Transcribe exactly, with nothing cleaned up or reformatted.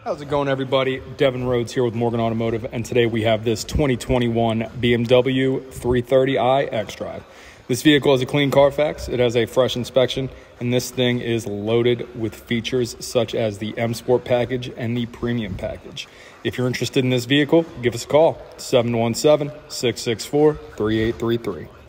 How's it going, everybody? Devin Rhodes here with Morgan Automotive, and today we have this twenty twenty-one B M W three thirty i xDrive. This vehicle has a clean Carfax, it has a fresh inspection, and this thing is loaded with features such as the M Sport package and the Premium package. If you're interested in this vehicle, give us a call, seven one seven, six six four, three eight three three.